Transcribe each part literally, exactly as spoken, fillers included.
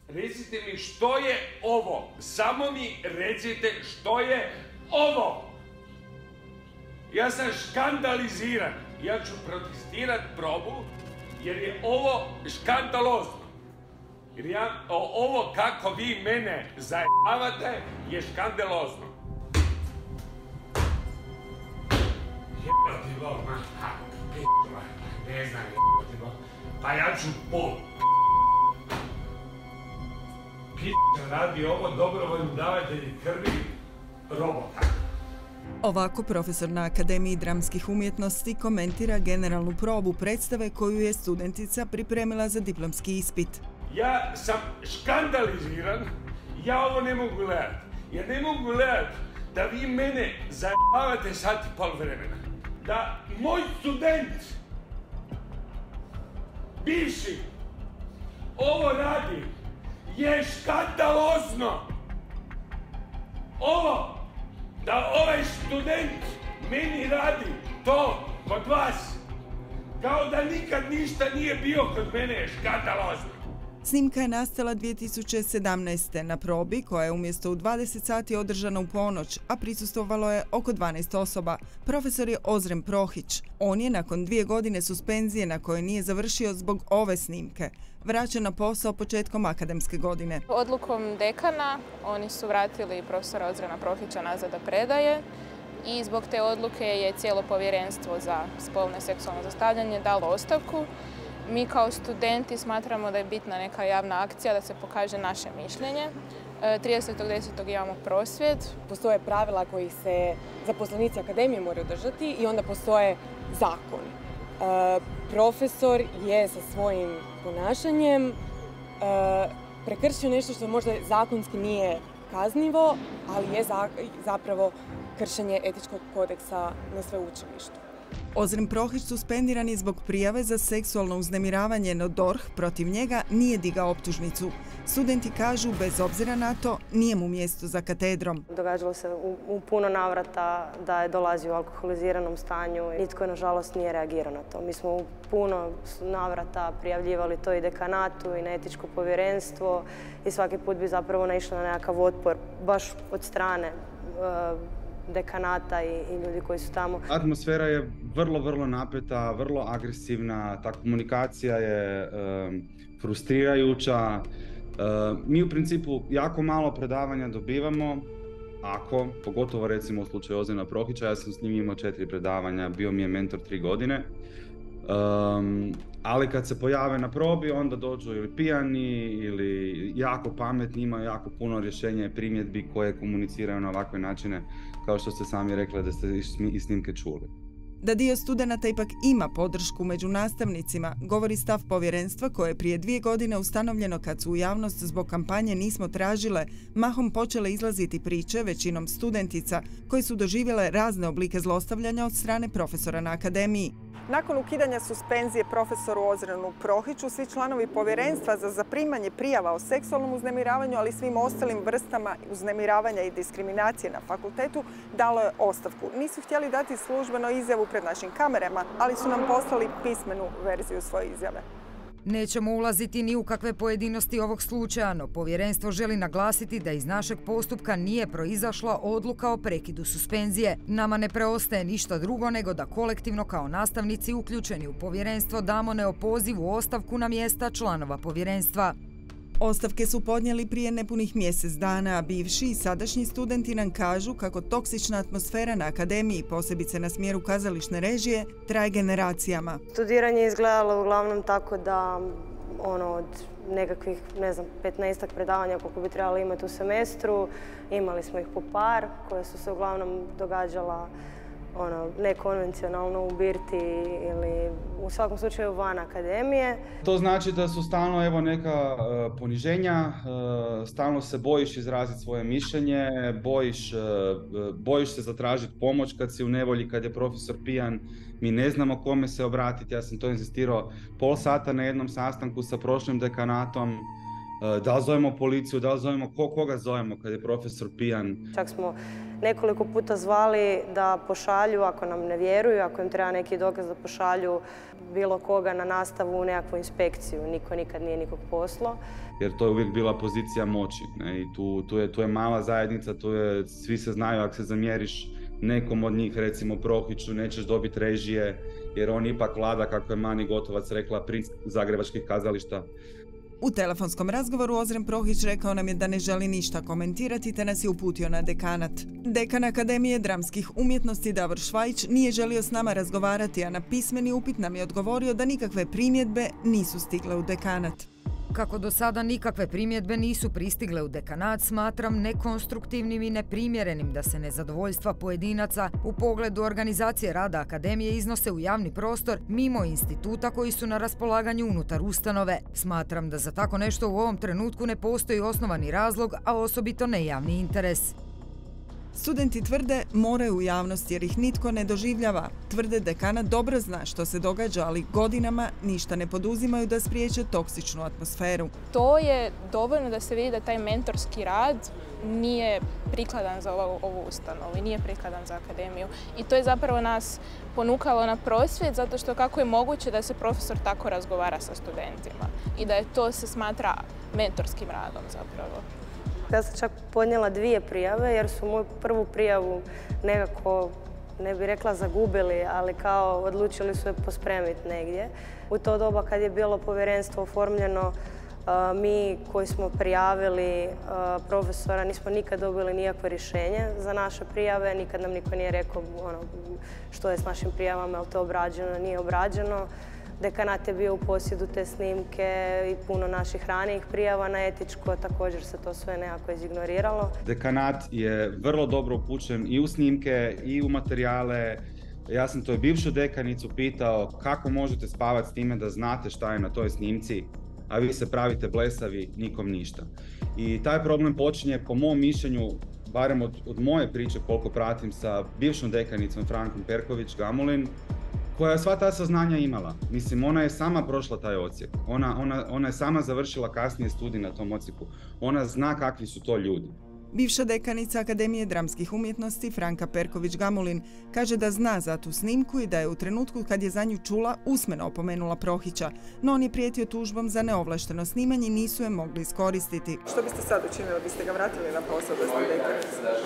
Recite mi što je ovo? Samo mi recite što je ovo? Ja sam škandaliziran. Ja ću protestirat probu jer je ovo škandalozno. Jer ja, ovo kako vi mene zajebavate je škandalozno. Jebati Bog, ma, ha, p***ova, ne znam jebati Bog. Pa ja ću pol. P***a radi ovo dobrovoljni davatelji krvi robota. Ovako profesor na Akademiji dramskih umjetnosti komentira generalnu probu predstave koju je studentica pripremila za diplomski ispit. Ja sam škandaliziran, ja ovo ne mogu gledat. Ja ne mogu gledat da vi mene zajebavate sat i pol vremena. Da moj student, bivši, ovo radi je škandalozno. Ovo, da ovaj student meni radi to kod vas, kao da nikad ništa nije bio kod mene, je škandalozno. Snimka je nastala dvije tisuće sedamnaeste. na probi koja je umjesto u dvadeset sati održana u ponoć, a prisustvovalo je oko dvanaest osoba. Profesor je Ozren Prohić. On je nakon dvije godine suspenzije na koje nije završio zbog ove snimke vraćen na posao početkom akademske godine. Odlukom dekana oni su vratili profesora Ozrena Prohića nazad da predaje i zbog te odluke je cijelo povjerenstvo za spolno i seksualno zlostavljanje dalo ostavku. Mi kao studenti smatramo da je bitna neka javna akcija da se pokaže naše mišljenje. tridesetog desetog imamo prosvjed. Postoje pravila kojih se zaposlenici akademije moraju držati i onda postoje zakoni. E, profesor je sa svojim ponašanjem e, prekršio nešto što možda zakonski nije kaznivo, ali je za, zapravo kršenje etičkog kodeksa na sveučilištu. Ozren Prohić suspendiran je zbog prijave za seksualno uznemiravanje, no D O R H protiv njega nije digao optužnicu. Studenti kažu, bez obzira na to, nije mu mjesto za katedrom. Događalo se u, u puno navrata da je dolazio u alkoholiziranom stanju. Nitko, nažalost, nije reagirao na to. Mi smo u puno navrata prijavljivali to i dekanatu i na etičko povjerenstvo i svaki put bi zapravo naišlo na nekakav otpor, baš od strane uh, dekanata i, i ljudi koji su tamo. Atmosfera je vrlo, vrlo napeta, vrlo agresivna, ta komunikacija je e, frustrirajuća. E, mi u principu jako malo predavanja dobivamo, ako, pogotovo recimo u slučaju Ozrena Prohića, ja sam s njim imao četiri predavanja, bio mi je mentor tri godine. Um, ali kad se pojave na probi, onda dođu ili pijani ili jako pametni, imaju jako puno rješenja i primjedbi koje komuniciraju na ovakve načine, kao što ste sami rekli da ste iz snimke čuli. Da dio studenata ipak ima podršku među nastavnicima, govori stav povjerenstva koje je prije dvije godine ustanovljeno kad su u javnost zbog kampanje Nismo tražile mahom počele izlaziti priče, većinom studentica, koje su doživjele razne oblike zlostavljanja od strane profesora na akademiji. Nakon ukidanja suspenzije profesoru Ozrenu Prohiću, svi članovi povjerenstva za zaprimanje prijava o seksualnom uznemiravanju, ali i svim ostalim vrstama uznemiravanja i diskriminacije na fakultetu, dalo je ostavku. Nisu htjeli dati službeno izjavu pred našim kamerama, ali su nam poslali pismenu verziju svoje izjave. Nećemo ulaziti ni u kakve pojedinosti ovog slučaja, no povjerenstvo želi naglasiti da iz našeg postupka nije proizašla odluka o prekidu suspenzije. Nama ne preostaje ništa drugo nego da kolektivno kao nastavnici uključeni u povjerenstvo damo neopozivu ostavku na mjesta članova povjerenstva. Ostavke su podnijeli prije nepunih mjesec dana, a bivši i sadašnji studenti nam kažu kako toksična atmosfera na akademiji, posebice na smjeru kazališne režije, traje generacijama. Studiranje je izgledalo uglavnom tako da ono, od nekakvih, ne znam, petnaestak predavanja koliko bi trebali imati u semestru, imali smo ih po par, koje su se uglavnom događala ono, nekonvencionalno u birti ili u svakom slučaju van akademije. To znači da su stalno evo neka uh, poniženja, uh, stalno se bojiš izraziti svoje mišljenje, bojiš, uh, bojiš se zatražiti pomoć kad si u nevolji, kad je profesor pijan, mi ne znamo kome se obratiti. Ja sam to inzistirao pol sata na jednom sastanku sa prošlim dekanatom. Da li zovemo policiju, da li zovemo ko, koga zovemo kad je profesor pijan. Čak smo nekoliko puta zvali da pošalju, ako nam ne vjeruju, ako im treba neki dokaz da pošalju bilo koga na nastavu u nekakvu inspekciju. Niko nikad nije nikog poslao. Jer to je uvijek bila pozicija moći. Ne? I tu, tu, je, tu je mala zajednica, tu je, svi se znaju, ako se zamjeriš nekom od njih, recimo Prohiću, nećeš dobiti režije, jer on ipak vlada, kako je Mani Gotovac rekla, princ zagrebačkih kazališta. U telefonskom razgovoru Ozren Prohić rekao nam je da ne želi ništa komentirati te nas je uputio na dekanat. Dekan Akademije dramskih umjetnosti Davor Švajić nije želio s nama razgovarati, a na pismeni upit nam je odgovorio da nikakve primjedbe nisu stigle u dekanat. Kako do sada nikakve primjedbe nisu pristigle u dekanat, smatram nekonstruktivnim i neprimjerenim da se nezadovoljstva pojedinaca u pogledu organizacije rada Akademije iznose u javni prostor mimo instituta koji su na raspolaganju unutar ustanove. Smatram da za tako nešto u ovom trenutku ne postoji osnovani razlog, a osobito ne javni interes. Studenti tvrde moraju u javnost jer ih nitko ne doživljava. Tvrde dekanat dobro zna što se događa, ali godinama ništa ne poduzimaju da spriječe toksičnu atmosferu. To je dovoljno da se vidi da taj mentorski rad nije prikladan za ovu, ovu ustanovu i nije prikladan za akademiju. I to je zapravo nas ponukalo na prosvjed, zato što kako je moguće da se profesor tako razgovara sa studentima i da je to se smatra mentorskim radom zapravo. Ja sam čak podnijela dvije prijave jer su moju prvu prijavu nekako, ne bih rekla zagubili, ali kao odlučili su je pospremiti negdje. U to doba kad je bilo povjerenstvo oformljeno, mi koji smo prijavili profesora nismo nikad dobili nikakvo rješenje za naše prijave, nikad nam niko nije rekao ono, što je s našim prijavama, je li to obrađeno, nije obrađeno. Dekanat je bio u posjedu te snimke i puno naših ranijih prijava na etičko, također se to sve nekako izignoriralo. Dekanat je vrlo dobro upućen i u snimke i u materijale. Ja sam toj bivšu dekanicu pitao kako možete spavati s time da znate šta je na toj snimci, a vi se pravite blesavi, nikom ništa. I taj problem počinje, po mom mišljenju, barem od, od moje priče koliko pratim, sa bivšom dekanicom Frankom Perković-Gamulin, koja je sva ta saznanja imala. Mislim, ona je sama prošla taj odsjek. Ona, ona, ona je sama završila kasnije studij na tom odsjeku. Ona zna kakvi su to ljudi. Bivša dekanica Akademije dramskih umjetnosti Franka Perković-Gamulin kaže da zna za tu snimku i da je u trenutku kad je za nju čula usmeno opomenula Prohića, no on je prijetio tužbom za neovlašteno snimanje i nisu je mogli iskoristiti. Što biste sad učinili? Biste ga vratili na posao da ste dekanica?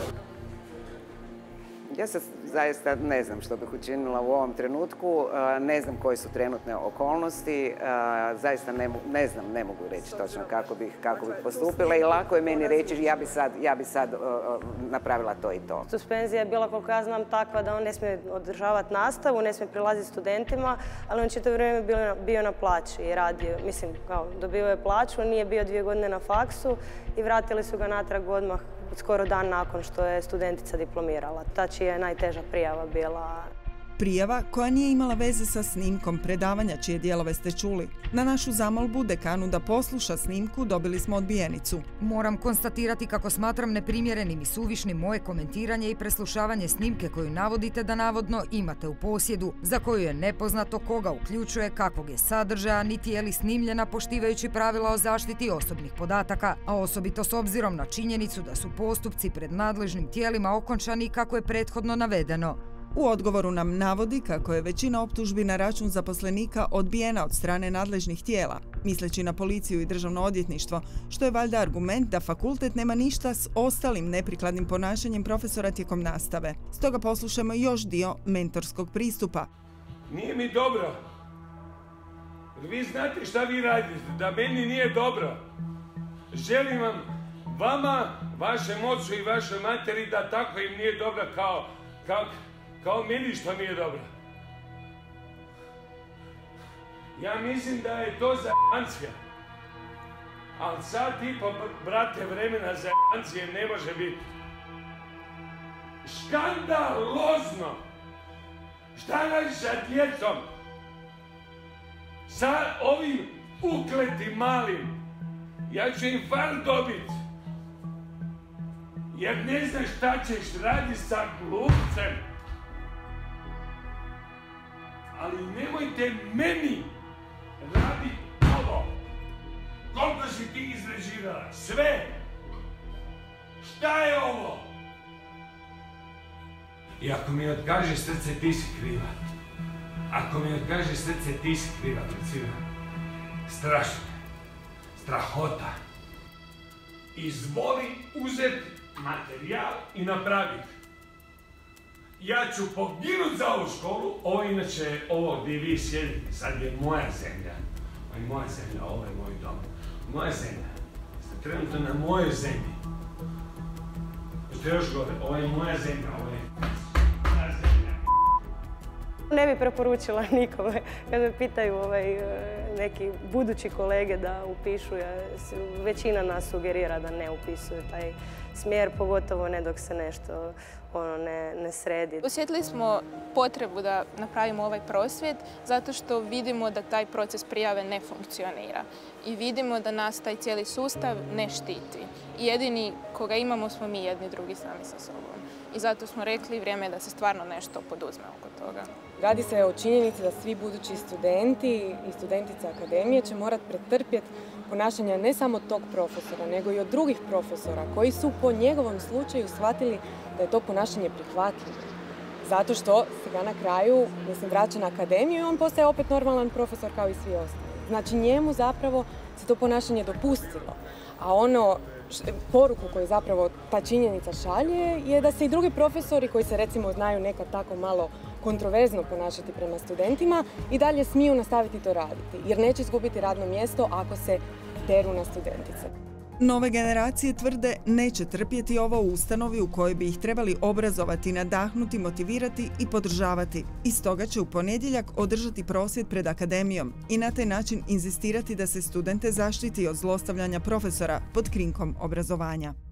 Ja se zaista ne znam što bih učinila u ovom trenutku, ne znam koje su trenutne okolnosti, zaista ne, ne znam, ne mogu reći točno kako bih, kako bih postupila i lako je meni reći ja bi sad, ja bi sad napravila to i to. Suspenzija je bila, koliko ja znam, takva da on ne smije održavati nastavu, ne smije prilaziti studentima, ali on čitavo vrijeme bio, bio na plaći i radio, mislim, kao, dobio je plaću, nije bio dvije godine na faksu i vratili su ga natrag odmah skoro dan nakon što je studentica diplomirala. Ta čija je najteža prijava bila. Prijava koja nije imala veze sa snimkom predavanja čije dijelove ste čuli. Na našu zamolbu dekanu da posluša snimku dobili smo odbijenicu. Moram konstatirati kako smatram neprimjerenim i suvišnim moje komentiranje i preslušavanje snimke koju navodite da navodno imate u posjedu, za koju je nepoznato koga uključuje, kakvog je sadržaja, niti je li snimljena poštivajući pravila o zaštiti osobnih podataka, a osobito s obzirom na činjenicu da su postupci pred nadležnim tijelima okončani kako je prethodno navedeno. U odgovoru nam navodi kako je većina optužbi na račun zaposlenika odbijena od strane nadležnih tijela, misleći na policiju i državno odvjetništvo, što je valjda argument da fakultet nema ništa s ostalim neprikladnim ponašanjem profesora tijekom nastave. Stoga poslušamo još dio mentorskog pristupa. Nije mi dobro. Vi znate šta vi radite, da meni nije dobro. Želim vam, vama, vašem ocu i vašoj materi da tako im nije dobro kao, kao, kao meni što nije dobro. Ja mislim da je to zajebancija. Ali sad tipa, brate, vremena zajebancije ne može biti. Škandalozno! Šta radi sa djecom? Sa ovim ukletim malim. Ja ću infarkt dobit. Jer ne znaš šta ćeš raditi sa glupcem. Ali nemojte meni raditi ovo. Koliko si ti izrežirala? Sve! Šta je ovo? I ako mi otkaže srce, ti si kriva. Ako mi otkaže srce, ti si kriva pred svima. Strašno. Strahota. Izvoli uzeti materijal i napraviti. Ja ću poginut za ovu školu, ovo inače, ovo gdje vi sjedite, sad je moja zemlja. Ovo je moja zemlja, ovo je moj dom. Moja zemlja. Ste trenutno na mojoj zemlji. Ste još gore, ovo je moja zemlja, ovo je moja zemlja. Ne bi preporučila nikome kada me pitaju ovaj, neki budući kolege da upišu. Većina nas sugerira da ne upisuju taj smjer, pogotovo ne dok se nešto ono, ne, ne sredi. Osjetili smo potrebu da napravimo ovaj prosvjed zato što vidimo da taj proces prijave ne funkcionira i vidimo da nas taj cijeli sustav ne štiti. I jedini koga imamo smo mi jedni drugi sami sa sobom. I zato smo rekli vrijeme je da se stvarno nešto poduzme oko toga. Radi se o činjenici da svi budući studenti i studentice akademije će morati pretrpjeti ponašanja ne samo tog profesora, nego i od drugih profesora koji su po njegovom slučaju shvatili da je to ponašanje prihvatljivo. Zato što se ga na kraju, mislim, vraća na akademiju i on postaje opet normalan profesor kao i svi ostali. Znači njemu zapravo se to ponašanje dopustilo. A ono, poruku koju zapravo ta činjenica šalje je da se i drugi profesori koji se recimo znaju nekad tako malo kontroverzno ponašati prema studentima i dalje smiju nastaviti to raditi, jer neće izgubiti radno mjesto ako se deru na studentice. Nove generacije tvrde neće trpjeti ovo u ustanovi u kojoj bi ih trebali obrazovati, nadahnuti, motivirati i podržavati. I stoga će u ponedjeljak održati prosvjed pred akademijom i na taj način inzistirati da se studente zaštiti od zlostavljanja profesora pod krinkom obrazovanja.